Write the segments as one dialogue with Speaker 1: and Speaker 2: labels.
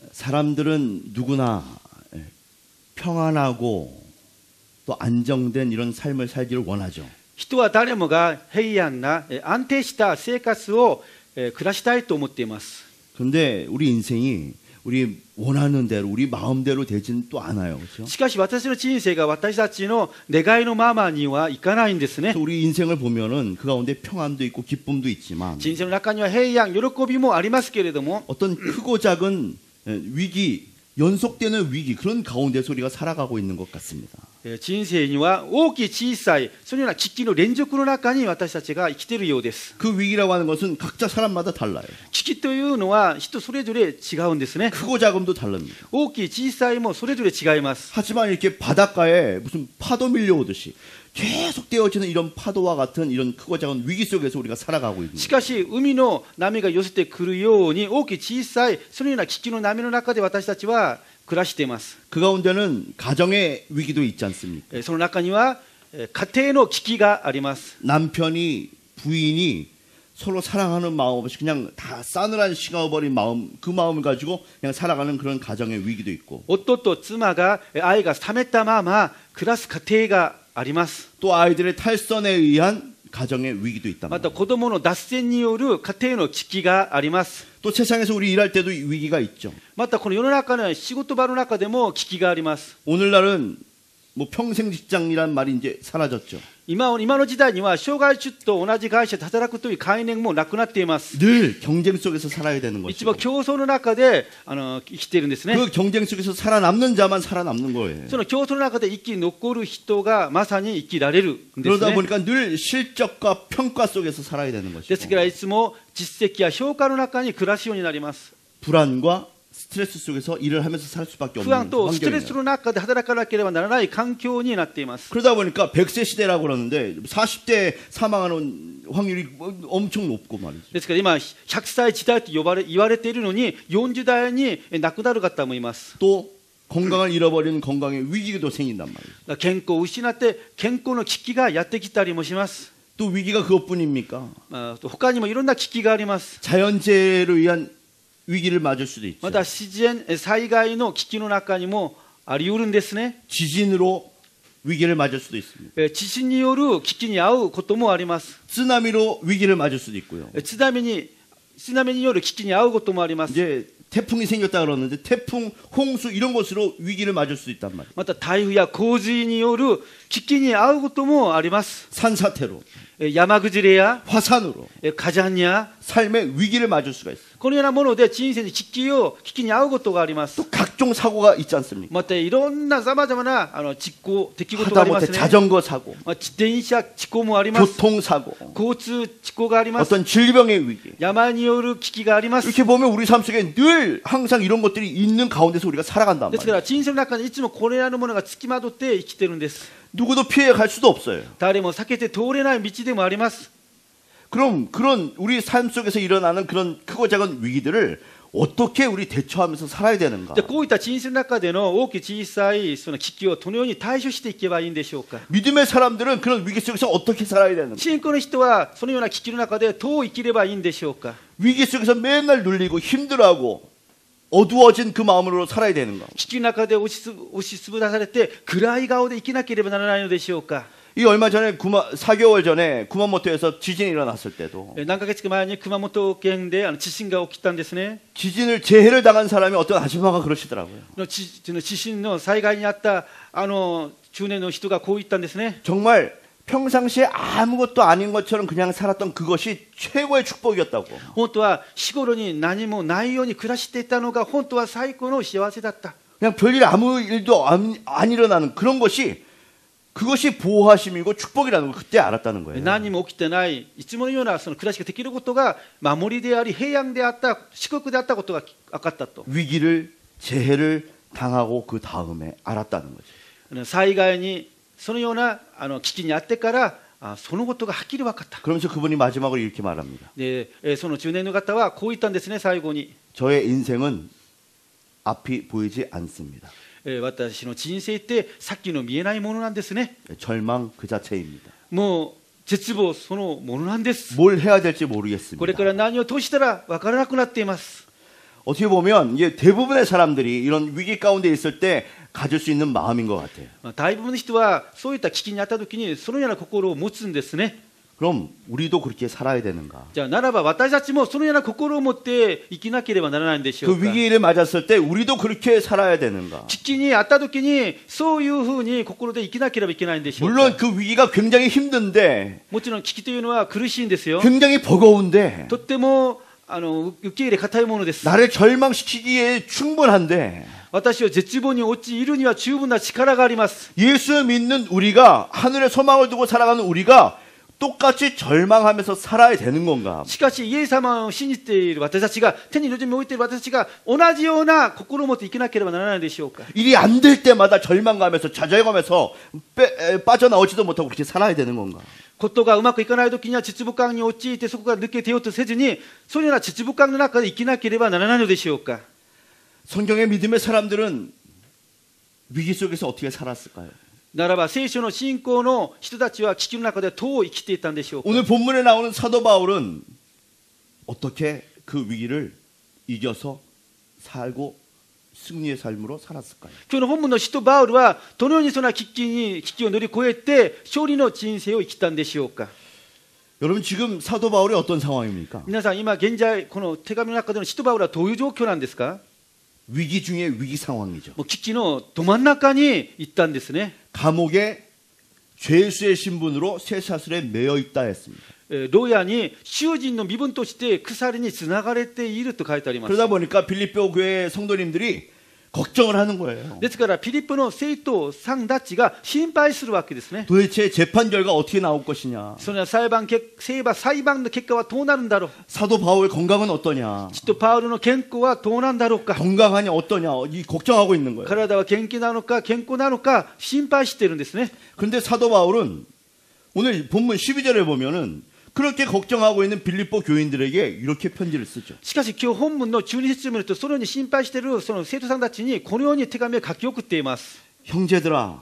Speaker 1: 사람들은 누구나 평안하고 또 안정된 이런 삶을 살기를 원하죠.
Speaker 2: 人は誰もが平安な安定した生活を暮らしたいと思っています。
Speaker 1: 그런데 우리 인생이 우리 원하는 대로 우리 마음대로 되진 또 않아요. 그렇죠?
Speaker 2: しかし私の人生が私たちの願いのままにはいかないんですね。
Speaker 1: 우리 인생을 보면은 그 가운데 평안도 있고 기쁨도 있지만
Speaker 2: 人生の中には平安、喜びもありますけれども、
Speaker 1: 어떤 크고 작은 위기, 연속되는 위기 그런 가운데서 우리가 살아가고 있는 것 같습니다.
Speaker 2: 人生には大きい小さいそのような危機の連続の中に私たちが生きているようです。
Speaker 1: 그 위기라고 하는 것은 각자 사람마다 달라요.
Speaker 2: 危機というのは人それぞれ違うんですね。
Speaker 1: 크고 작음도 다릅니다.
Speaker 2: 大きい小さいもそれぞれ違います。
Speaker 1: 하지만 이렇게 바닷가에 무슨 파도 밀려오듯이 계속 되어지는 이런 파도와 같은 이런 크고 작은 위기 속에서 우리가 살아가고 있는
Speaker 2: しかし海の波が寄せてくるように大きい小さいそのような危機の波の中で私たちは暮らしています。
Speaker 1: 그 가운데는 가정의 위기도 있지 않습니까?
Speaker 2: その中には家庭の危機があります。
Speaker 1: 남편이 부인이 서로 사랑하는 마음 없이 그냥 다 싸늘한 식어버린 마음 그 마음을 가지고 그냥 살아가는 그런 가정의 위기도 있고
Speaker 2: 夫と妻が愛が冷めたまま暮らす家庭があります。
Speaker 1: 또 아이들의 탈선에 의한 가정의 위기도 있단
Speaker 2: また
Speaker 1: 말이에요.
Speaker 2: 子供の脱線による家庭の危機があります。
Speaker 1: 또 세상에서 우리 일할 때도 위기가 있죠.
Speaker 2: またこの世の中の仕事場の中でも危機があります。
Speaker 1: 오늘날은 뭐 평생 직장이란 말이 이제 사라졌죠.
Speaker 2: 今の時代には生涯出と同じ会社で働くという概念もなくなっています。
Speaker 1: 늘 경쟁 속에서 살아야 되는
Speaker 2: 一
Speaker 1: 것이고
Speaker 2: 番競争の中で生きているんですね。
Speaker 1: 그 경쟁 속에서 살아남는 자만 살아남는 거예요.
Speaker 2: その競争の中で生き残る人がまさに生きられるんです
Speaker 1: 그러다
Speaker 2: ね。
Speaker 1: 보니까 늘 실적과 평가 속에서 살아야 되는
Speaker 2: ですか
Speaker 1: 것이고
Speaker 2: らいつも実績や評価の中に暮らすようになります。
Speaker 1: 불안과 스트레스 속에서 일을 하면서 살 수밖에
Speaker 2: 不安
Speaker 1: 없는
Speaker 2: とストレス
Speaker 1: 환경이에요.
Speaker 2: の中で働かなければならない環境になっています。
Speaker 1: 그러다 보니까 100세 시대라고 그러는데 40대 사망하는 확률이 엄청 높고 말이죠.
Speaker 2: ですから今100歳時代と言われているのに40代に亡くなる方もいます。
Speaker 1: 또 건강을 잃어버리는 건강의 위기도 생긴단 말이에요.
Speaker 2: 健康を失って健康の危機がやってきたりもします。
Speaker 1: 또 위기가 그것뿐입니까?
Speaker 2: と他にもいろんな危機があります。
Speaker 1: 자연재해로 의한 위기를 맞을 수도 있죠.
Speaker 2: また自然災害の危機の中にもあり得るんですね。
Speaker 1: 지진으로 위기를 맞을 수도 있습니다.
Speaker 2: 地震による危機に遭うこともあります。
Speaker 1: 쓰나미로 위기를 맞을 수도 있고요.
Speaker 2: 津波による危機に遭うこともあります。
Speaker 1: 이제 태풍이 생겼다 그러는데 태풍, 홍수 이런 것으로 위기를 맞을 수도 있단 말이에요.
Speaker 2: また台風や洪水による危機に遭うこともあります。
Speaker 1: 산사태로,
Speaker 2: 山崩れや
Speaker 1: 화산으로
Speaker 2: 火山や
Speaker 1: 삶의 위기를 맞을 수가 있어요.
Speaker 2: このようなもので人生に危機に遭うことがあります。
Speaker 1: 또 각종 사고가 있지 않습니까?
Speaker 2: またいろんなさまざまな出来事があります
Speaker 1: 하다못해
Speaker 2: ね。
Speaker 1: 자전거 사고,
Speaker 2: 自転車事故もあります。
Speaker 1: 교통사고,
Speaker 2: 交通事故があります。
Speaker 1: 어떤 질병의 위기.
Speaker 2: 山による危機があります。
Speaker 1: 이렇게 보면 우리 삶 속에 늘 항상 이런 것들이 있는 가운데서 우리가 살아간단
Speaker 2: ですか
Speaker 1: 말이에요.
Speaker 2: ら人生の中にいつもこれらのものがつきまとって生きてるんです。
Speaker 1: 누구도 피해 갈 수도 없어요.
Speaker 2: 誰も避けて通れない道でもあります。
Speaker 1: 그럼 그런 우리 삶 속에서 일어나는 그런 크고 작은 위기들을 어떻게 우리 대처하면서 살아야 되는가?
Speaker 2: じゃあこういった人生の中での大きい小さいその危機をどのように対処していけばいいんでしょうか。
Speaker 1: 믿음의 사람들은 그런 위기 속에서 어떻게 살아야 되는가?
Speaker 2: 信仰の人はそのような危機の中でどう生きればいいんでしょうか。
Speaker 1: 위기 속에서 맨날 눌리고 힘들어하고 어두워진 그 마음으로 살아야 되는가?
Speaker 2: 危機の中で押しつぶされて暗い顔で生きなければならないのでしょうか。
Speaker 1: 이 얼마 전에 4개월 전에 구마모토에서 지진이 일어났을 때도
Speaker 2: 何ヶ月か前に熊本県で地震が起きたんですね。
Speaker 1: 지진을 재해를 당한 사람이 어떤 아줌마가 그러시더라고요.
Speaker 2: 地震の災害にあった中年の人がこう言ったんですね。
Speaker 1: 정말 평상시에 아무것도 아닌 것처럼 그냥 살았던 그것이 최고의 축복이었다고.
Speaker 2: 本当は日頃に何もないように暮らしていたのが本当は最高の幸せだった。
Speaker 1: 그냥 별일 아무 일도 안 일어나는 그런 것이 그것이 보호하심이고 축복이라는 걸 그때 알았다는 거예요.
Speaker 2: 何も起きてないいつものようなその暮らしができることが守りであり平安であった祝福であったことが分かったと。
Speaker 1: 위기를 재해를 당하고 그 다음에 알았다는 거죠.
Speaker 2: 災害にそのような危機にあってからそのことがはっきり分かった。
Speaker 1: 그러면서 그분이 마지막으로 이렇게 말합니다.
Speaker 2: でその中年の方はこう言ったんですね。最後に
Speaker 1: 저의 인생은 앞이 보이지 않습니다.
Speaker 2: 私の人生ってさっきの見えないものなんですね。
Speaker 1: 절망 그 자체입니다.
Speaker 2: もう絶望そのものなんです。
Speaker 1: 뭘 해야 될지
Speaker 2: これ
Speaker 1: 모르겠습니다.
Speaker 2: から何をどうしたら分からなくなっています。
Speaker 1: 어떻게 보면 이게 대부분의 사람들이 이런 위기 가운데 있을 때 가질 수 있는 마음인 것 같아요.
Speaker 2: 大部分の人はそういった危機にあった時にそのような心を持つんですね。
Speaker 1: 그럼 우리도 그렇게 살아야 되는가?
Speaker 2: じゃあならば私たちもそのような心を持って生きなければならないんでしょ
Speaker 1: 그
Speaker 2: うか。
Speaker 1: 위기를 맞았을 때 우리도 그렇게 살아야 되는가?
Speaker 2: 危機にあった時にそういうふうに心で生きなければいけないんでしょうか。
Speaker 1: 물론 그 위기가 굉장히 힘든데,
Speaker 2: もちろん危機というのは苦しいんですよ。
Speaker 1: 굉장히 버거운데,
Speaker 2: とっても受け入れ難いものです。
Speaker 1: 나를 절망시키기에 충분한데,
Speaker 2: 私を絶望に陥るには十分な力があります。
Speaker 1: 예수 믿는 우리가, 하늘에 소망을 두고 살아가는 우리가 똑같이 절망하면서 살아야 되는 건가?
Speaker 2: しかしイエス様を信じている私たちが、手に望みを置いている私たちが同じような心を持って生きなければならないでしょうか。
Speaker 1: 일이 안 될 때마다 절망감에서 좌절감에서 빠져나오지도 못하고 그렇게 살아야 되는 건가?
Speaker 2: ことがうまくいかないときには秩父感に陥ってそこから抜け出ようとせずに、そのような秩父感の中で生きなければならないのでしょうか。
Speaker 1: 성경의 믿음의 사람들은 위기 속에서 어떻게 살았을까요?
Speaker 2: ならば聖書の信仰の人たちは危機の中でどう生きていたんでしょうか。
Speaker 1: 오늘 본문에 나오는 사도 바울은 어떻게 그 위기를 이겨서 살고 승리의 삶으로 살았을까요?
Speaker 2: 今日の本文の使徒バウルはどのようにその危機を乗り越えて勝利の人生を生きたんでしょうか。
Speaker 1: 여러분 지금 사도 바울이 어떤 상황입니까?
Speaker 2: 皆さん今現在この手紙の中での使徒バウルはどういう状況なんですか。
Speaker 1: 위기 중에 위기 상황이죠.
Speaker 2: もう危機のど真ん中に行ったんですね。
Speaker 1: 감옥에 죄수의 신분으로 쇠사슬에 매여 있다 했습니다.
Speaker 2: 牢屋に囚人の身分として鎖につながれていると書いてあります。
Speaker 1: 그러다 보니까 빌립보 교회 성도님들이 걱정을 하는 거예요.
Speaker 2: ですからピリピの生徒さんたちが心配するわけですね。
Speaker 1: 도대체 재판 결과 어떻게 나올 것이냐?
Speaker 2: その裁判の結果はどうなるんだろう。
Speaker 1: 사도 바울 건강은 어떠냐?
Speaker 2: 使徒パウルの健康はどうなんだろうか。
Speaker 1: 건강하냐 어떠냐? 이 걱정하고 있는 거예요.
Speaker 2: 体は元気なのか健康なのか心配しているんですね。
Speaker 1: 그런데 사도 바울은 오늘 본문 12절에 보면은 그렇게 걱정하고 있는 빌립보 교인들에게 이렇게 편지를 쓰죠.
Speaker 2: しかし今日本文の12節を見るとそのように心配しているその生徒さんたちにこのように手紙を書き送っています。
Speaker 1: 형제들아,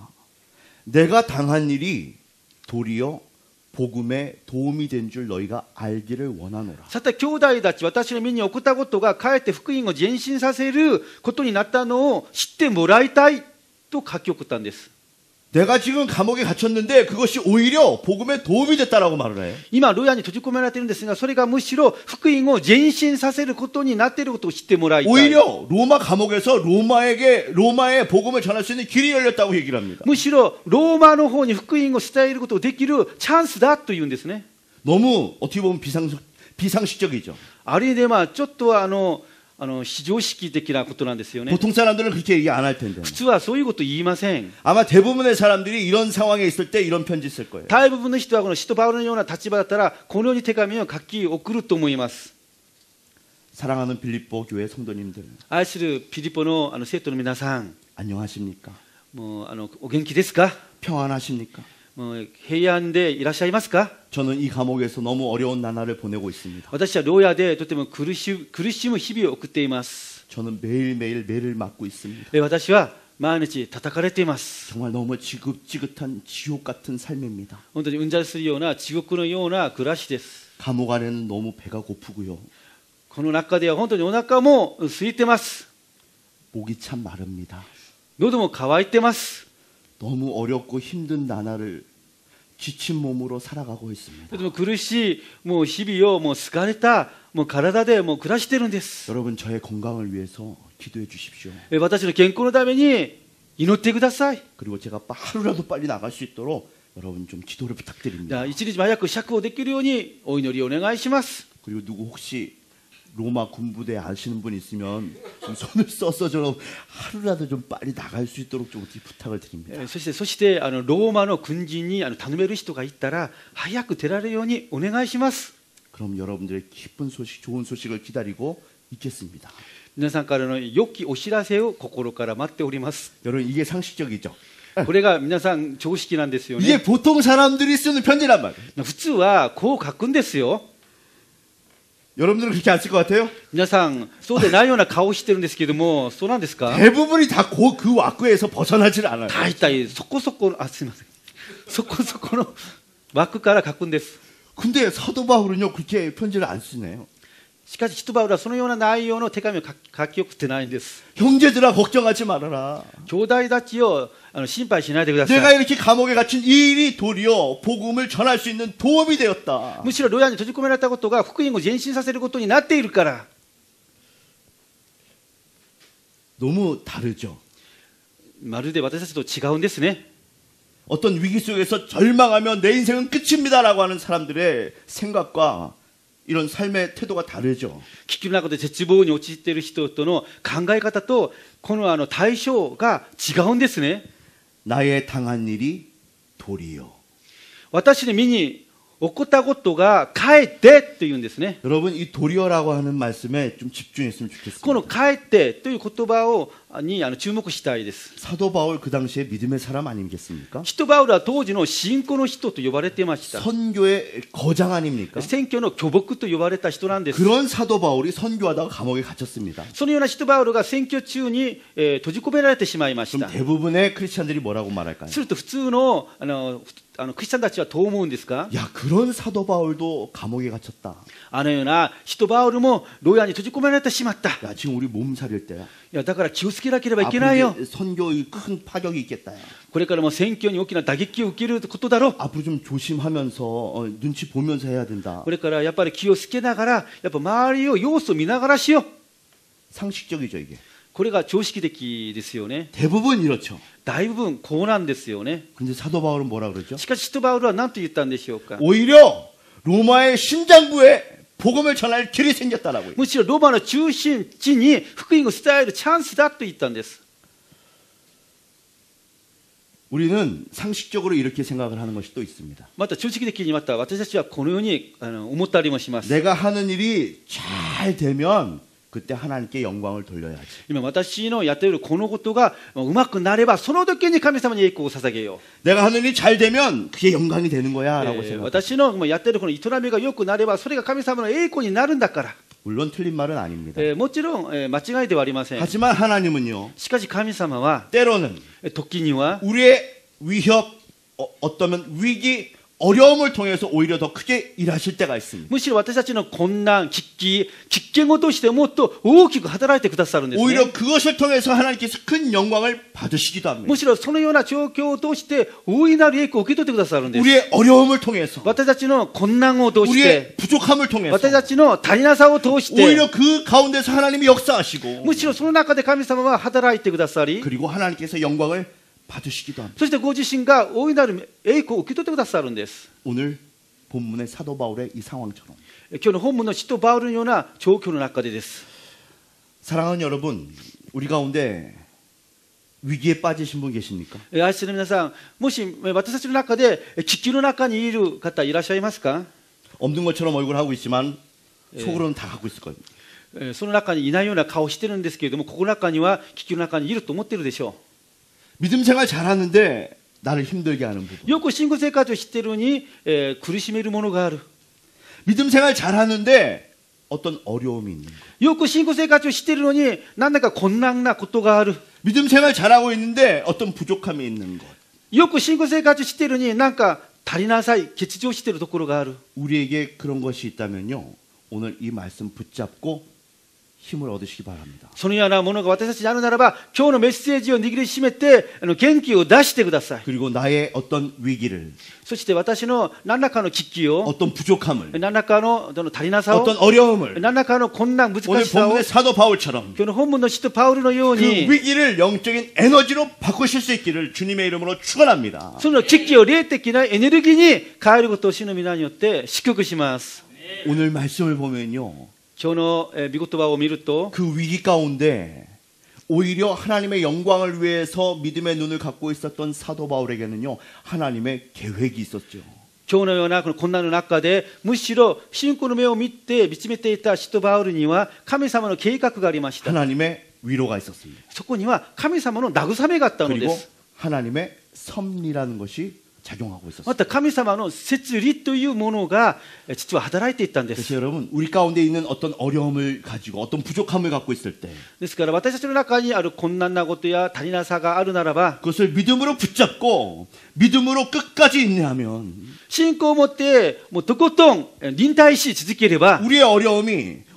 Speaker 1: 내가 당한 일이 도리어 복음에 도움이 된 줄 너희가 알기를 원하노라.
Speaker 2: さて兄弟たち、私の身に起こったことがかえって福音を前進させることになったのを知ってもらいたいと書き送ったんです。
Speaker 1: 내가 지금 감옥에 갇혔는데 그것이 오히려 복음에 도움이 됐다라고 말을 해요.
Speaker 2: 今牢屋に閉じ込められているんですが、それがむしろ福音を前進させることになっていることを知ってもらいたい。
Speaker 1: 오히려 로마 감옥에서 로마의 복음을 전할 수 있는 길이 열렸다고 얘기를 합니다.
Speaker 2: むしろローマの方に福音を伝えることができるチャンスだというんですね。
Speaker 1: 너무 어떻게 보면 비상식적이죠.
Speaker 2: ある意味でちょっと非常識的なことなんですよね。
Speaker 1: 보통 사람들은 그렇게 얘기 안 할 텐데.
Speaker 2: 普通はそういうこと言いません。
Speaker 1: 아마 대부분의 사람들이 이런 상황에 있을 때 이런 편지 쓸 거예요.
Speaker 2: 大部分の人はこの使徒パウロのような立場だったらこのように手紙を書き送ると思います。
Speaker 1: 사랑하는 빌립보 교회 성도님들,
Speaker 2: 愛するピリポの生徒の皆さん、
Speaker 1: 안녕하십니까?
Speaker 2: もうお元気ですか。
Speaker 1: 평안하십니까?
Speaker 2: もう平安でいらっしゃいますか。
Speaker 1: 저는 이 감옥에서 너무 어려운 나날을 보내고 있습니다.
Speaker 2: 私は牢屋でとても苦しむ日々を送っています。
Speaker 1: 저는 매일매일 매를 맞고 있습니다.
Speaker 2: 私は毎日叩かれています。
Speaker 1: 정말 너무 지긋지긋한 지옥 같은 삶입니다.
Speaker 2: 本当にうんざりするような地獄のような暮らしです。
Speaker 1: 감옥 안에는 너무 배가 고프고요.
Speaker 2: この中では本当にお腹も空いてます。
Speaker 1: 목이 참 마릅니다.
Speaker 2: 喉も渇いてます。
Speaker 1: 너무 어렵고 힘든 나날을 지친 몸으로 살아가고 있습니다.
Speaker 2: とても苦しいもう日々をもう疲れたもう体でもう暮らしているんです。
Speaker 1: 여러분 저의 건강을 위해서 기도해 주십시오.
Speaker 2: 私の健康のために祈ってください。
Speaker 1: 그리고 제가 하루라도 빨리 나갈 수 있도록 여러분 좀 기도를 부탁드립니다.
Speaker 2: 一日も早く釈放できるようにお祈りをお願いします。
Speaker 1: 그리고 누구 혹시 로마 군부대 아시는 분 있으면 좀 손을 써서 좀 하루라도 좀 빨리 나갈 수 있도록 좀 어떻게 부탁을 드립니다.
Speaker 2: そしてローマの軍人に頼める人がいたら早く出られるようにお願いします。
Speaker 1: 그럼 여러분들의 기쁜 소식, 좋은 소식을 기다리고 있겠습니다.
Speaker 2: 皆さんからの良きお知らせを心から待っております。
Speaker 1: 여러분 이게 상식적이죠.
Speaker 2: これが皆さん常識なんですよ
Speaker 1: 이게
Speaker 2: ね。
Speaker 1: 보통 사람들이 쓰는 편지란 말이에요.
Speaker 2: 普通はこう書くんですよ。
Speaker 1: 여러분들은 그렇게 안 쓸 것 같아요?
Speaker 2: 皆さんそうでないような顔をしてるんですけども、そうなんですか。
Speaker 1: 대부분이 다 그 왁구에서 벗어나질 않아요.
Speaker 2: 大体そこそこのすみません、そこそこの枠から書くんです。
Speaker 1: 근데 사도 바울은요 그렇게 편지를 안 쓰네요.
Speaker 2: しかし、使徒パウロはそのような内容の手紙を書き送ってないんです。
Speaker 1: 형제들아 걱정하지 말아라.
Speaker 2: 兄弟たちを心配しないでくださ
Speaker 1: 내가
Speaker 2: い。
Speaker 1: 이렇게 감옥에 갇힌 이 일이 도리어 복음을 전할 수 있는 도움이 되었다.
Speaker 2: むしろ牢屋に閉じ込められたことが福音を前進させることになっているから。
Speaker 1: 너무 다르죠.
Speaker 2: まるで私たちと違うんですね。
Speaker 1: 어떤 위기 속에서 절망하며 내 인생은 끝입니다라고 하는 사람들의 생각과 이런 삶의 태도가 다르죠.
Speaker 2: 危機の中で絶望に陥っている人との考え方とこの対象が違うんですね。
Speaker 1: 나의 당한 일이 도리요.
Speaker 2: 私の身に起こったことがかえってというんですね。
Speaker 1: 여러분 이 도리어라고 하는 말씀에 좀 집중했으면
Speaker 2: この
Speaker 1: 좋겠습니다.
Speaker 2: かえってという言葉に注目したいです。
Speaker 1: 사도 바울 그 당시에 믿음의 사람 아니겠습니까?
Speaker 2: 使徒パウロは当時の信仰の人と呼ばれていました。
Speaker 1: 선교의 거장 아닙니까?
Speaker 2: 選挙の巨木と呼ばれた人なんです。
Speaker 1: 그런 사도 바울이 선교하다가 감옥에 gat혔습니다.
Speaker 2: そのような使徒パウロが選挙中に、閉じ込められてしまいまし
Speaker 1: 그럼
Speaker 2: た。
Speaker 1: 대부분의 크리스찬들이 뭐라고 말할까요?
Speaker 2: すると普通のクリスチャンたちはどう思うんですか？
Speaker 1: 야 그런 사도 바울도 감옥에 gat혔다.
Speaker 2: あのような使徒パウロも牢屋に閉じ込められてしまった。い
Speaker 1: 야 지금 우리 몸 살릴 때야.
Speaker 2: やだから気をつけなければいけないよ。
Speaker 1: 앞으로 이제 선교의 큰 파격이 있겠다. 야.
Speaker 2: これからも選挙に大きな打撃を受けることだろう。
Speaker 1: 앞으로 좀 조심하면서 눈치 보면서 해야 된다.
Speaker 2: これからやっぱり気をつけながら、やっぱ周りを様子を見ながらしよう。
Speaker 1: 상식적이죠 이게.
Speaker 2: これが常識的ですよね。
Speaker 1: 대부분 이렇죠.
Speaker 2: 大部分こうなんですよね。
Speaker 1: 근데 사도 바울은 뭐라 그러죠?
Speaker 2: しかし使徒パウロは何と言ったんでしょうか。
Speaker 1: 오히려 로마의 심장부에 복음을 전할 길이 생겼다라고요.
Speaker 2: むしろローマの中心地に福音を伝えるチャンスだと言ったんです。
Speaker 1: 우리는 상식적으로 이렇게 생각을 하는 것이 또 있습니다.
Speaker 2: また常識的にまた私たちはこのように思ったりもします。
Speaker 1: 내가 하는 일이 잘 되면 그때 하나님께 영광을 돌려야지.
Speaker 2: 今私のやっているこのことがうまくなればその時に神様に栄光を捧げよ
Speaker 1: 내가 하는 일이 잘 되면 그게 영광이 되는
Speaker 2: う。
Speaker 1: 거야라고 생각.
Speaker 2: 私のやっているこの営みが良くなればそれが神様の栄光になるんだから。
Speaker 1: 물론 틀린 말은 아닙니다.
Speaker 2: もちろん間違いではありません。
Speaker 1: 하지만 하나님은요.
Speaker 2: しかし神様は
Speaker 1: 때로는
Speaker 2: 時には
Speaker 1: 우리의 위협, 어떠면 위기, 어려움을 통해서 오히려 더 크게 일하실 때가 있습니다.
Speaker 2: むしろ私たちの困難、危機を通してもっと大きく働いてくださるんですね。
Speaker 1: 오히려 그것을 통해서 하나님께서 큰 영광을 받으시기도 합니다.
Speaker 2: むしろそのような状況を通して大いなる栄光を受け取ってくださるんです。
Speaker 1: 우리의 어려움을 통해서
Speaker 2: 私たちの困難を通し
Speaker 1: 우리의
Speaker 2: て、
Speaker 1: 부족함을 통해서
Speaker 2: 私たちの足りなさを通して、
Speaker 1: 오히려 그 가운데서 하나님이 역사하시고
Speaker 2: むしろその中で神様は働いてくださり、
Speaker 1: 그리고 하나님께서 영광을 받으시기도 합니다.
Speaker 2: そしてご自身が大いなる栄光を受け取ってくださるんです。
Speaker 1: 오늘 본문의 사도 바울의 이 상황처럼
Speaker 2: 今日の本文の使徒パウロのような状況の中でです。
Speaker 1: 사랑하는 여러분, 우리 가운데 위기에 빠지신 분 계십니까?
Speaker 2: 愛する皆さん、もし私たちの中で危機の中にいる方いらっしゃいますか？
Speaker 1: 없는 것처럼 얼굴 하고 있지만 속으로는 다 갖고 있을 겁니다.
Speaker 2: その中にいないような顔をしてるんですけれども、ここの中には危機の中にいると思っているでしょ
Speaker 1: 믿음 생활 잘하는데 나를 힘들게 하는 부분.
Speaker 2: う。よく信仰生活をしているのに、苦しめるものがある。
Speaker 1: 믿음 생활 잘하는데 어떤 어려움이 있는 거.
Speaker 2: よく信仰生活をしているのに何だか困難なことがある。
Speaker 1: 믿음 생활 잘하고 있는데 어떤 부족함이 있는 것.
Speaker 2: よく信仰生活をしているのになんか足りなさい、欠如しているところがある。
Speaker 1: 우리에게 그런 것이 있다면요. 오늘 이 말씀 붙잡고 힘을 얻으시기 바랍니다.
Speaker 2: そのようなものが私たちにあるならば、今日のメッセージを握りしめて元気を出してください。
Speaker 1: 그리고 나의 어떤 위기를,
Speaker 2: そして私の何らかの危機を、
Speaker 1: 어떤 부족함을,
Speaker 2: 何らかの足りなさを、
Speaker 1: 어떤 어려움을
Speaker 2: 何らかの困難、難
Speaker 1: 오늘
Speaker 2: しさを、
Speaker 1: 본문의 사도 바울처럼
Speaker 2: 今日の本文の使徒パウルのよう
Speaker 1: 그
Speaker 2: に、
Speaker 1: 위기를 영적인 에너지로 바꾸실 수 있기를 주님의 이름으로 축원합니다.
Speaker 2: その危機を霊的なエネルギーに変えることを主の皆によって祝福します。
Speaker 1: 오늘 말씀을 보면요.
Speaker 2: 今日の御言葉を見ると、
Speaker 1: 그 위기 가운데 오히려 하나님의 영광을 위해서 믿음의 눈을 갖고 있었던 사도 바울에게는요. 하나님의 계획이 있었죠.
Speaker 2: 今日のようなこの困難の中で、むしろ信仰の目を見つめていた使徒パウルには神様の計画がありました。
Speaker 1: 하나님의 위로가 있었습니다.
Speaker 2: そこには神様の慰めがあったので
Speaker 1: 그리고
Speaker 2: す。
Speaker 1: 하나님의 섭리라는 것이 작용하고 있었습니다.
Speaker 2: また神様の摂理というものが実は働いていったんで
Speaker 1: 그래서
Speaker 2: す。
Speaker 1: 여러분 우리 가운데 있는 어떤 어려움을 가지고 어떤 부족함을 갖고 있을 때
Speaker 2: ですから私たちの中にある困難なことや足りなさがあるならば、
Speaker 1: 그것을 믿음으로 붙잡고 믿음으로 끝까지 인내하면
Speaker 2: 信仰を持ってもうとことん忍耐し続ければ、
Speaker 1: 우리의 어려움이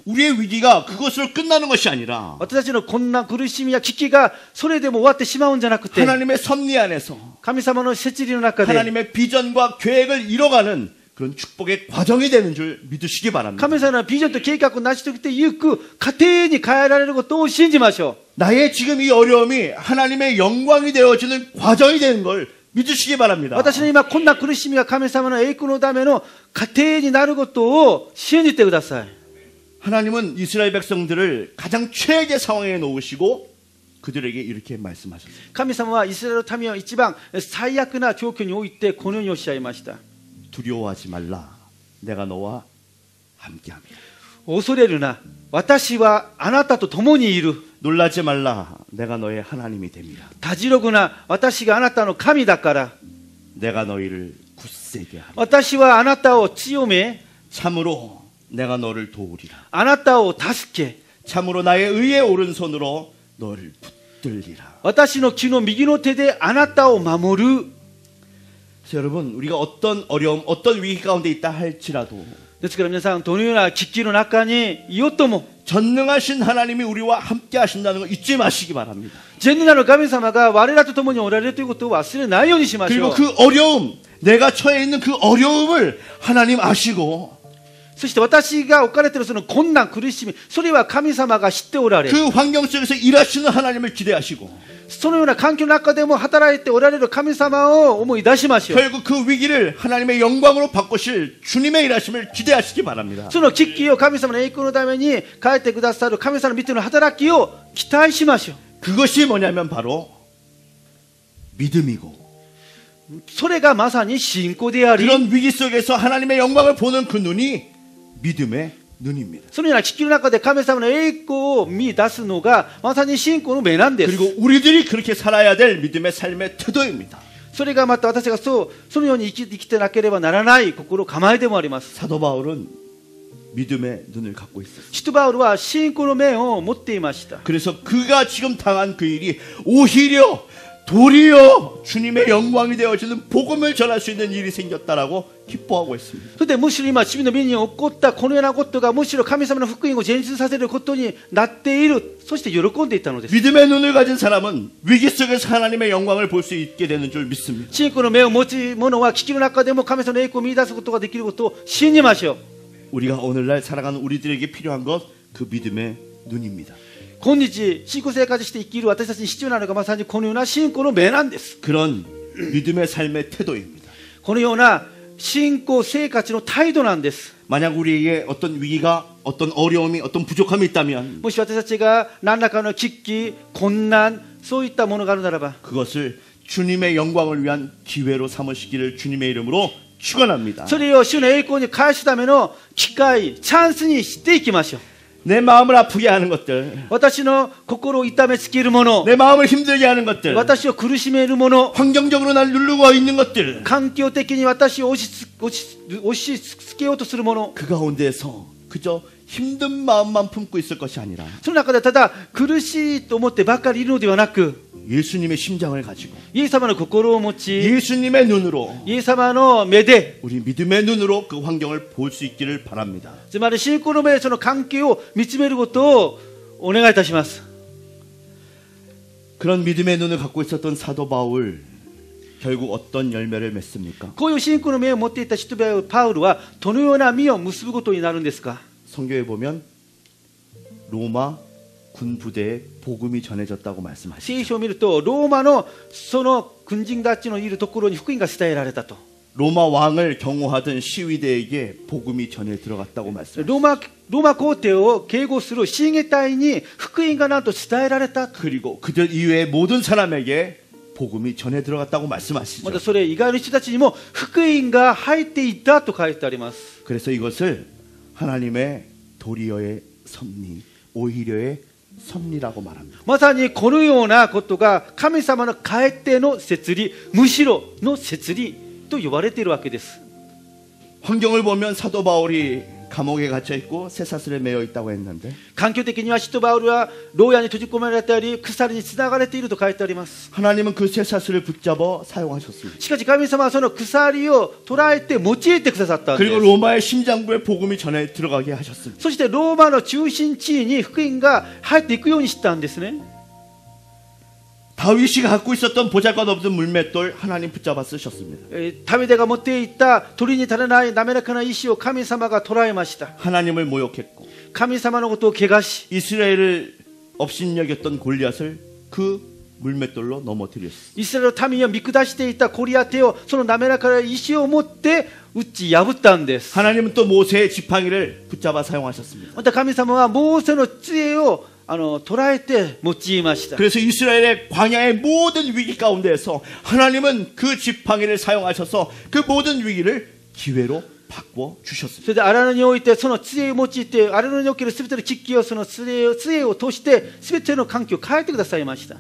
Speaker 1: 우리의 위기가 그것으로 끝나는 것이 아니라
Speaker 2: 私たちの困難、苦しみや危機がそれでも終わってしまうんじゃなくて、
Speaker 1: 하나님의 섭리 안에서
Speaker 2: 神様の摂理の中で
Speaker 1: 하나님의 비전과 계획을 이뤄가는 그런 축복의 과정이 되는 줄 믿으시기 바랍니다.
Speaker 2: 神様のビジョンと計画を成し遂げていく過程に変えられることを信じましょ
Speaker 1: 나의 지금 이 어려움이 하나님의 영광이 되어지는 과정이 되는 걸 믿으시기
Speaker 2: う。
Speaker 1: 바랍니다.
Speaker 2: 私の今、こんな苦しみが神様の栄光のための過程になることを信じてください。
Speaker 1: 하나님은 이스라엘 백성들을 가장 최악의 상황에 놓으시고 그들에게 이렇게 말씀하셨습니다.
Speaker 2: 神様はイスラエルの民を一番最悪な状況においてこのようにおっしゃいました。
Speaker 1: 두려워하지 말라. 내가 너와 함께함이라.
Speaker 2: 恐れるな。私はあなたと共にいる。
Speaker 1: 놀라지 말라. 내가 너의 하나님이 됨이라.
Speaker 2: たじろぐな。私があなたの神だから。
Speaker 1: 내가 너희를 굳세게 하리.
Speaker 2: 私はあなたを強め、
Speaker 1: 참으로 내가 너를 도우리라.
Speaker 2: あなたを助け、
Speaker 1: 참으로 나의 의의 오른손으로 너를 붙들리라.
Speaker 2: 私の木の右の手であなたを守る。
Speaker 1: 그래서 여러분 우리가 어떤 어려움, 어떤 위기 가운데 있다 할지라도
Speaker 2: ですから皆さん、どのような危機の中にいようとも、
Speaker 1: 전능하신 하나님이 우리와 함께 하신다는 거 잊지 마시기 바랍니다.
Speaker 2: 全能なる神様が我らと共におられるということを忘れないようにしましょ
Speaker 1: 그리고
Speaker 2: う。
Speaker 1: 그 어려움, 내가 처해 있는 그 어려움을 하나님 아시고
Speaker 2: そして私が置かれているその困難、苦しみ、それは神様が知っておられ、
Speaker 1: 그 환경 속에서 일하시는 하나님을 기대하시고
Speaker 2: そのような環境の中でも働いておられる神様を思い出しましょう。
Speaker 1: 결국 그 위기를 하나님의 영광으로 바꾸실 주님의 일하심을 기대하시기 바랍니다.
Speaker 2: その危機を神様の栄光のために変えてくださる神様の御手の働きを期待しましょう。
Speaker 1: 그것이 뭐냐면 바로 믿음이고
Speaker 2: それがまさに信仰であり、
Speaker 1: 그런 위기 속에서 하나님의 영광을 보는 그 눈이 믿음의 눈입니다.
Speaker 2: そのような危機の中で神様の栄光を見出すのがまさに信仰の目なんです。
Speaker 1: 그리고 우리들이 그렇게 살아야 될 믿음의 삶의 태도입니다.
Speaker 2: それがまた私がそのように生きてなければならない心構えでもあります。
Speaker 1: 사도 바울은 믿음의 눈을 갖고 있었어요.
Speaker 2: 使徒バウルは信仰の目を持っていました。
Speaker 1: 그래서 그가 지금 당한 그 일이 오히려 도리어 주님의 영광이 되어지는 복음을 전할 수 있는 일이 생겼다라고 기뻐하고 있습니다.
Speaker 2: それでむしろ今、罪の身に起こったこのようなことがむしろ神様の福音を前進させることになっている、そして喜んでいたのです。
Speaker 1: 믿음의 눈을 가진 사람은 위기 속에서 하나님의 영광을 볼 수 있게 되는 줄 믿습니다.
Speaker 2: 信仰の目を持ち者は危機の中でも神様の栄光を見出すことができることを信じましょう。
Speaker 1: 우리가 오늘날 살아가는 우리들에게 필요한 것 그 믿음의 눈입니다.
Speaker 2: 今日信仰生活して生きる私たちに必要なのがまさにこのような信仰の目なんです。
Speaker 1: 그런 믿음의 삶의 태도입니다.
Speaker 2: このような信仰生活の態度なんです。
Speaker 1: 만약 우리에게 어떤 위기가 어떤 어려움이 어떤 부족함이 있다면
Speaker 2: もし私たちが何らかの危機、困難、そういったものがあるならば、
Speaker 1: 그것을 주님의 영광을 위한 기회로 삼으시기를 주님의 이름으로 축원합니다.
Speaker 2: それを主の栄光に返すための機会、チャンスにしていきましょう。
Speaker 1: 내 마음을 아프게 하는 것들,
Speaker 2: 私の心を痛めつけるもの、
Speaker 1: 내 마음을 힘들게 하는 것들,
Speaker 2: 私を苦しめるもの、
Speaker 1: 환경적으로 날 누르고 있는 것들,
Speaker 2: 環境的に私を押し付けようとするもの、
Speaker 1: 그 가운데서 그저 힘든 마음만 품고 있을 것이 아니라
Speaker 2: その中でただ苦しいと思ってばかりいるのではなく、
Speaker 1: 예수님의 심장을 가지고
Speaker 2: イエス様の心を持ち、
Speaker 1: 예수님의 눈으로
Speaker 2: イエス様の目で、
Speaker 1: 우리 믿음의 눈으로 그 환경을 볼 수 있기를 바랍니다.
Speaker 2: つまり信仰の目でその関係を見つめることをお願いいたします。
Speaker 1: 그런 믿음의 눈을 갖고 있었던 사도 바울 결국 어떤 열매를 맺습니까?
Speaker 2: こういう信仰の目を持っていた使徒パウルはどのような実を結ぶことになるんですか？
Speaker 1: 성경에 보면 로마 군 부대에 복음이 전해졌다고 말씀하시죠.
Speaker 2: 聖書を見るとローマのその軍人たちのいるところに福音が伝えられたと。
Speaker 1: 로마 왕을 경호하던 시위대에게 복음이 전해 들어갔다고 말씀하시죠.
Speaker 2: ローマ皇帝を警護する親衛隊に福音がなんと伝えられた。
Speaker 1: 그리고 그들 이외의 모든 사람에게 복음이 전해 들어갔다고
Speaker 2: ま
Speaker 1: 말씀하시죠.
Speaker 2: たそれ以外の人たちにも福音が入っていたと書いてあります。
Speaker 1: 그래서 이것을 하나님의 도리어의 섭리, 오히려의 섭리라고 말합니다.
Speaker 2: まさにこのようなことが神様のかえっての摂理、むしろの摂理と呼ばれているわけです。
Speaker 1: 환경을 보면 사도 바울이 감옥에 갇혀 있고 쇠사슬에 매여 있다고 했는데
Speaker 2: 環境的には使徒パウルは牢屋に閉じ込められたり鎖につながれていると書いてあります。
Speaker 1: 하나님은 그 쇠사슬을 붙잡아 사용하셨습니다.
Speaker 2: しかし神様はその鎖を捉えて用いてくださったんで
Speaker 1: 그리고
Speaker 2: す。
Speaker 1: 로마의 심장부에 복음이 전해 들어가게 하셨습니다.
Speaker 2: そしてローマの中心地位に福音が入っていくようにしたんですね。
Speaker 1: 다윗이 갖고 있었던 보잘것없는 물맷돌 하나님 붙잡아 쓰셨습니다.
Speaker 2: ダビデが持っていた鳥に足らない滑らかな石を神様が捉えました。
Speaker 1: 하나님을 모욕했고
Speaker 2: 神様のことを汚し
Speaker 1: 이스라엘을 업신여겼던 골리앗을 그 물맷돌로 넘어뜨렸습니다.
Speaker 2: イスラエルの民を見下していたコリアテをその滑らかな石を持って打ち破ったんです。
Speaker 1: 하나님은 또 모세의 지팡이를 붙잡아 사용하셨습니다.
Speaker 2: また神様はモーセの杖を捉えて用いました。
Speaker 1: 그래서 이스라엘의 광야의 모든 위기 가운데에서 하나님은 그 지팡이를 사용하셔서 그 모든 위기를 기회로 바꿔 주셨습니다.
Speaker 2: それで荒野においてその杖を用いて荒野におけるすべての危機をその杖を通してすべての環境を変えてくださいました。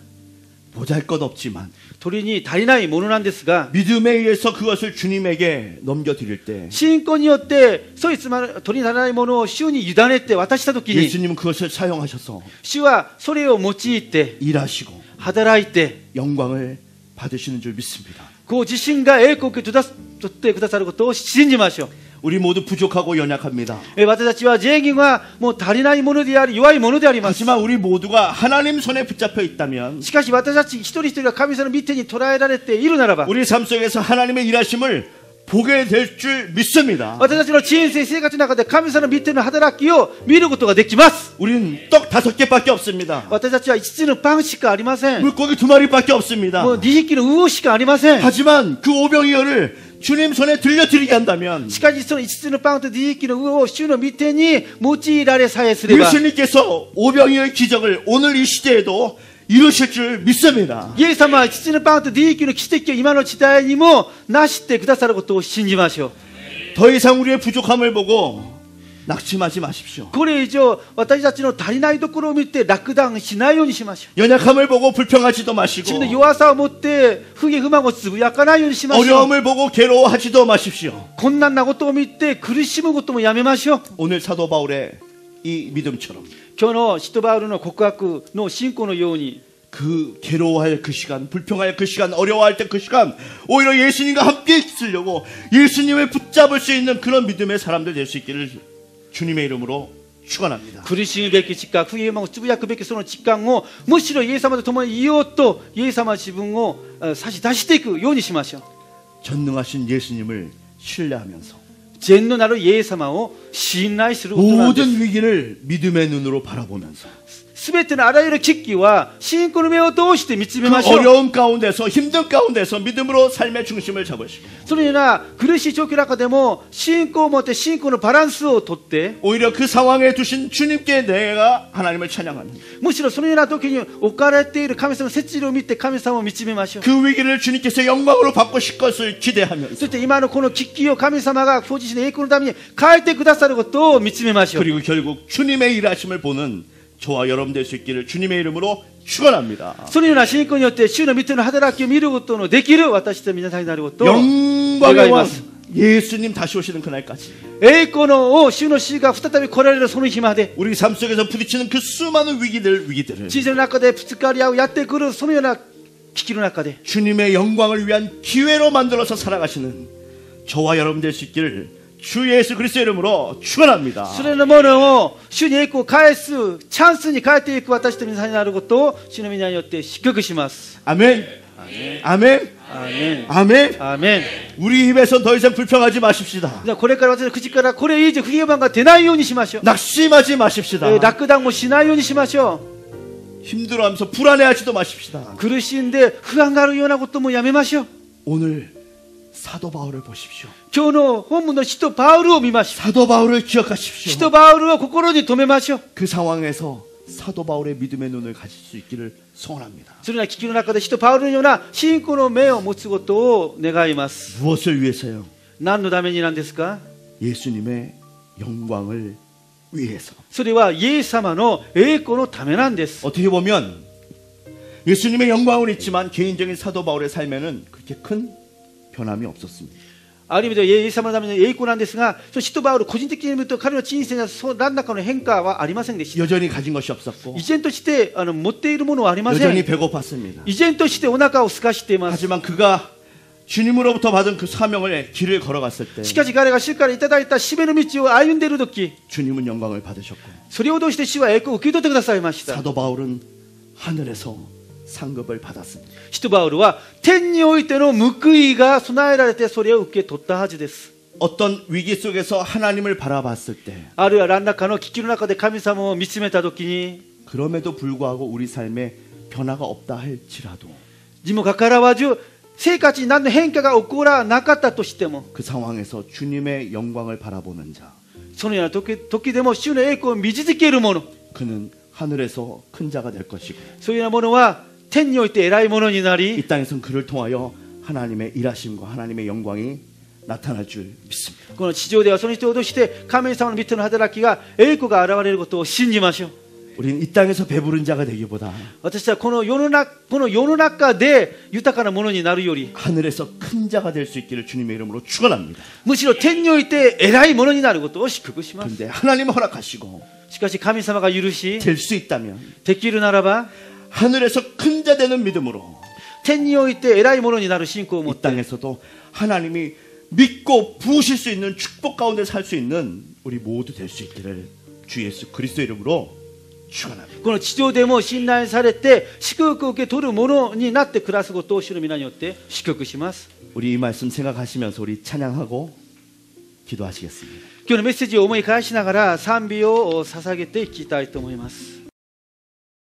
Speaker 1: 보잘것없지만
Speaker 2: 鳥に足りないものなんですが
Speaker 1: 믿음에 의해서 그것을 주님에게 넘겨드릴 때
Speaker 2: 信仰によってそういう鳥に足りないものを主に委ねて渡したときに
Speaker 1: 예수님은 그것을 사용하셔서
Speaker 2: 主はそれを用いて
Speaker 1: 일하시고
Speaker 2: 働いて
Speaker 1: 영광을 받으시는 줄 믿습니다.
Speaker 2: ご自身が栄光を受け取ってくださることを信じましょう。
Speaker 1: 우리 모두 부족하고 연약합니다.
Speaker 2: 私たちは全員はもう足りないものであり弱いものであります。
Speaker 1: 하지만 우리 모두가 하나님 손에 붙잡혀 있다면
Speaker 2: しかし私たち一人一人が神様の御手に捉えられているならば
Speaker 1: 우리 삶 속에서 하나님의 일하심을 보게 될 줄 믿습니다.
Speaker 2: 私たちの人生生活の中で神様の御手の働きを見ることができます。
Speaker 1: 우리는 떡 5개밖에 없습니다.
Speaker 2: 私たちは5つのパンしかありません。
Speaker 1: 물고기 2마리밖에 없습니다.
Speaker 2: もう2匹の魚しかありません。
Speaker 1: 하지만 그 오병이어를 주님 손에 들려드리게 한다면
Speaker 2: しかしその5つのパンと2匹の魚を主の御手に用いられさえすれば
Speaker 1: 예수님께서 오병이어의 기적을 오늘 이 시대에도 이루실 줄 믿습니다.
Speaker 2: イエス様は5つのパンと2匹の奇跡を今の時代にも成してくださることを信じましょう。
Speaker 1: 더 이상 우리의 부족함을 보고 낙심하지 마십시오.
Speaker 2: これ以上私たちの足りないところを見て落胆しないようにしましょう。
Speaker 1: 연약함을 보고 불평하지도 마시고
Speaker 2: 自分の弱さを持って不義不満をつぶやかないようにしましょう。
Speaker 1: 어려움을 보고 괴로워하지도 마십시오.
Speaker 2: 困難なことを見て苦しむこともやめましょう。
Speaker 1: 오늘 사도 바울의 이 믿음처럼
Speaker 2: 今日の使徒パウルの告白の信仰のように
Speaker 1: 그 괴로워할 그 시간, 불평할 그 시간, 어려워할 때 그 시간 오히려 예수님과 함께 있으려고 예수님을 붙잡을 수 있는 그런 믿음의 사람들 될 수 있기를 주님의 이름으로 축원합니다.
Speaker 2: 苦しむべき時間、不義不満をつぶやくべきその時間をむしろイエス様と共にいようとイエス様は自分を差し出していくようにしましょう。
Speaker 1: 전능하신 예수님을 신뢰하면서
Speaker 2: 全能なるイエス様を信頼することなんです。
Speaker 1: 모든 위기를 믿음의 눈으로 바라보면서
Speaker 2: すべてのあらゆる危機は信仰の目を通して見つめ
Speaker 1: 그
Speaker 2: ましょう。
Speaker 1: 어려움 가운데서 힘든 가운데서 믿음으로 삶의 중심을 잡으시고
Speaker 2: そのような苦しい状況の中でも信仰を持って信仰のバランスをとって
Speaker 1: 오히려 그 상황에 두신 주님께 내가 하나님을 찬양하는
Speaker 2: むしろそのような時に置かれている神様の摂理を見て神様を見つめましょう。
Speaker 1: 그 위기를 주님께서 영광으로 바꾸실 것을 기대하면서
Speaker 2: そして今のこの危機を神様がご自身の栄光のために変えてくださることを見つめましょう。
Speaker 1: 그리고 결국 주님의 일하심을 보는 저와 여러분 될 수 있기를 주님의 이름으로 축원합니다.
Speaker 2: そのような信仰によって主の御手の働きを見ることのできる私と皆さんになることを
Speaker 1: 영광의
Speaker 2: 願い
Speaker 1: 왕
Speaker 2: ます。
Speaker 1: 예수님 다시 오시는 그날까지
Speaker 2: 栄光の王主の死が再び来られるその日まで
Speaker 1: 우리 삶 속에서 부딪히는 그 수많은 위기들을
Speaker 2: 人生の中でぶつかり合うやってくるそのような危機の中で
Speaker 1: 주님의 영광을 위한 기회로 만들어서 살아가시는 저와 여러분 될 수 있기를 주 예수 그리스도의 이름으로 축원합니다.
Speaker 2: それのものを主に栄光を返すチャンスに変えていく私と皆さんになることを主の皆によって祝福します。
Speaker 1: 아멘. 아멘.
Speaker 2: 아멘.
Speaker 1: 아멘.
Speaker 2: 아멘.
Speaker 1: 우리 입에서 더 이상 불평하지 마십시다.
Speaker 2: じゃあこれから私の口からこれ以上不義不満が出ないようにしましょう。
Speaker 1: 낙심하지 마십시다.
Speaker 2: 落胆もしないようにしましょ
Speaker 1: 힘들어하면서 불안해하지도 마십시다.
Speaker 2: う。苦しんで不安があるようなこともやめましょう。
Speaker 1: 오늘 사도 바울을 보십시오.
Speaker 2: 今日の本文の使徒パウルを見ましょう。
Speaker 1: 사도 바울을 기억하십시오.
Speaker 2: 使徒パウルを心に留めましょう。
Speaker 1: 그 상황에서 사도 바울의 믿음의 눈을 가질 수 있기를 소원합니다.
Speaker 2: それら危機の中で使徒パウルのような信仰の目を持つことを願います。
Speaker 1: 무엇을 위해서요?
Speaker 2: 何のためになんですか？
Speaker 1: 예수님의 영광을 위해서.
Speaker 2: それはイエス様の栄光のためなんです。
Speaker 1: 어떻게 보면 예수님의 영광은 있지만 개인적인 사도 바울의 삶에는 그렇게 큰 변함이 없었습니다.
Speaker 2: ある意味ではイエス様のための栄光なんですが、その使徒バウル個人的に見ると彼の人生には何らかの変化はありませんでした。
Speaker 1: 여전히 가진 것이 없었고
Speaker 2: 依然として持っているものはありませ
Speaker 1: 여전히
Speaker 2: ん。
Speaker 1: 배고팠습니다.
Speaker 2: 依然としてお腹を空かしています。
Speaker 1: 하지만 그가 주님으로부터 받은 그 사명을 길을 걸어갔을 때
Speaker 2: しかし彼が主からいただいた使命の道を歩んでいるとき、
Speaker 1: 주님은 영광을 받으셨고
Speaker 2: それを通して主は栄光を受け取ってくださいました。
Speaker 1: 사도 바울은 하늘에서 상급을 받았습니다.
Speaker 2: 使徒バウルは天においての報いが備えられてそれを受け取ったはずです。
Speaker 1: 어떤 위기 속에서 하나님을 바라봤을 때
Speaker 2: あるいは何らかの危機の中で神様を見つめたときに、
Speaker 1: 그럼에도 불구하고 우리 삶에 변화가 없다 할지라도
Speaker 2: にもかかわらず生活に何の変化が起こらなかったとしても、
Speaker 1: 그 상황에서 주님의 영광을 바라보는 자
Speaker 2: そのような時でも主の栄光を見続ける者、
Speaker 1: 그는 하늘에서 큰 자가 될 것이고
Speaker 2: そういうようなものは天において偉いものにな
Speaker 1: 이
Speaker 2: り、
Speaker 1: 땅에선 그를 통하여 하나님의 일하심과 하나님의 영광이 나타날 줄 믿습니다.
Speaker 2: この地上ではその人を通して神様の御手の働きが栄光が現れることを信じましょう。
Speaker 1: 우리는 이 땅에서 배부른 자가 되기보다
Speaker 2: 私はこの世の中で豊かなものになるより、
Speaker 1: 하늘에서 큰 자가 될 수 있기를 주님의 이름으로 축원합니다.
Speaker 2: むしろ天において偉いものになることを祝福します。
Speaker 1: 그런데 하나님 허락하시고
Speaker 2: しかし神様が許し
Speaker 1: 될 수 있다면
Speaker 2: できるならば、
Speaker 1: 하늘에서 큰 자 되는 믿음으로
Speaker 2: 天において偉いものになる信仰を持っ
Speaker 1: 이
Speaker 2: て、
Speaker 1: 땅에서도 하나님이 믿고 부으실 수 있는 축복 가운데 살 수 있는 우리 모두 될 수 있기를 주 예수 그리스도 이름으로 축원합니다.
Speaker 2: この地上でも信頼されて祝福を受け取るものになって暮らすことを主の皆によって祝福します。
Speaker 1: 우리 이 말씀 생각하시면서 우리 찬양하고 기도하시겠습니다.
Speaker 2: 今日のメッセージを思い返しながら賛美を捧げていきたいと思います。